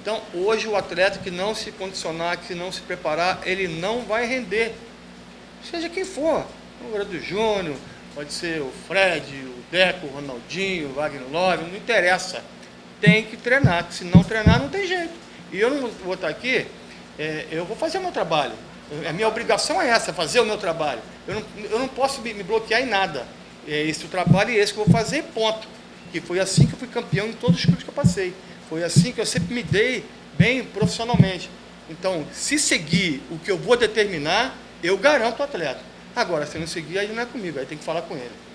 Então, hoje, o atleta que não se condicionar, que não se preparar, ele não vai render. Seja quem for. O Grado Júnior, pode ser o Fred, o Deco, o Ronaldinho, o Wagner Love, não interessa. Tem que treinar, porque se não treinar, não tem jeito. E eu não vou estar aqui, eu vou fazer o meu trabalho. A minha obrigação é essa, fazer o meu trabalho. Eu não posso me bloquear em nada. É esse o trabalho e esse que eu vou fazer, ponto. Que foi assim que eu fui campeão em todos os clubes que eu passei. Foi assim que eu sempre me dei bem profissionalmente. Então, se seguir o que eu vou determinar, eu garanto o atleta. Agora, se não seguir, aí não é comigo, aí tem que falar com ele.